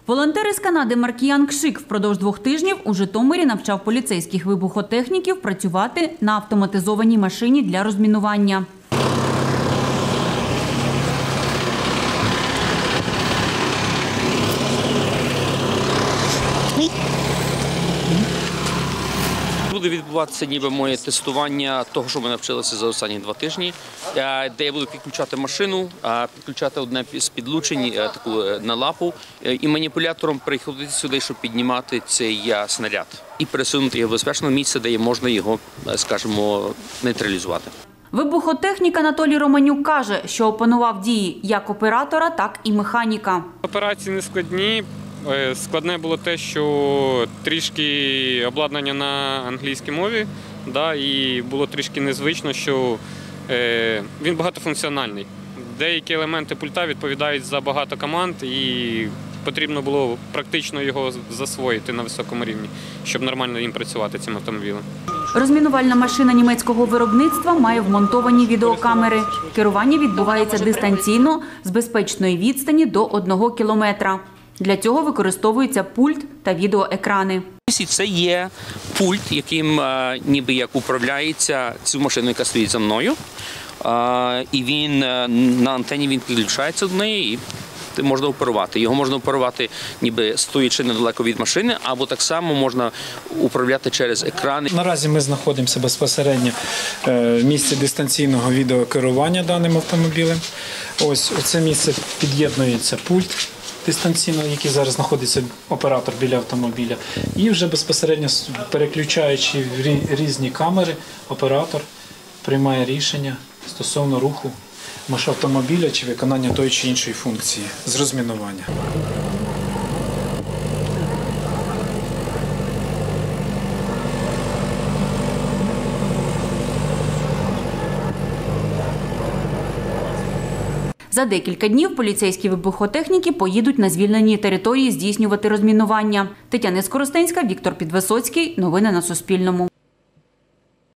Волонтер із Канади Маркіян Кшик впродовж 2 тижнів у Житомирі навчав поліцейських вибухотехніків працювати на автоматизованій машині для розмінування. Буде відбуватися ніби моє тестування того, що ми навчилися за останні 2 тижні, де я буду підключати машину, підключати одне з підлучень таку на лапу і маніпулятором приходити сюди, щоб піднімати цей снаряд і пересунути його в безпечне місце, де можна його, скажімо, нейтралізувати. Вибухотехнік Анатолій Романюк каже, що опанував дії як оператора, так і механіка. Операції не складні. Складне було те, що трішки обладнання на англійській мові, і було трішки незвично, що він багатофункціональний. Деякі елементи пульта відповідають за багато команд і потрібно було практично його засвоїти на високому рівні, щоб нормально їм працювати цим автомобілем. Розмінувальна машина німецького виробництва має вмонтовані відеокамери. Керування відбувається дистанційно з безпечної відстані до 1 кілометра. Для цього використовується пульт та відеоекрани. Це є пульт, яким ніби як управляється цю машину, яка стоїть за мною. І він на антені підключається до неї і можна оперувати. Його можна оперувати ніби стоячи недалеко від машини, або так само можна управляти через екрани. Наразі ми знаходимося безпосередньо в місці дистанційного відеокерування даним автомобілем. Ось у це місце під'єднується пульт дистанційно, який зараз знаходиться оператор біля автомобіля. І вже безпосередньо переключаючи в різні камери, оператор приймає рішення стосовно руху автомобіля чи виконання тої чи іншої функції з розмінування. За декілька днів поліцейські вибухотехніки поїдуть на звільнені території здійснювати розмінування. Тетяна Скоростенська, Віктор Підвисоцький. Новини на Суспільному.